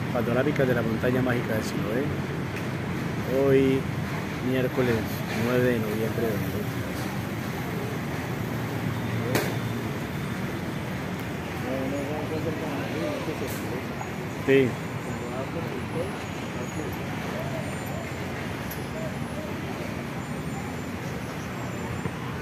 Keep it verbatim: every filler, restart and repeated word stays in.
panorámicas de la montaña mágica de Siloé. Hoy, miércoles nueve de noviembre de dos mil veintitrés. Sí.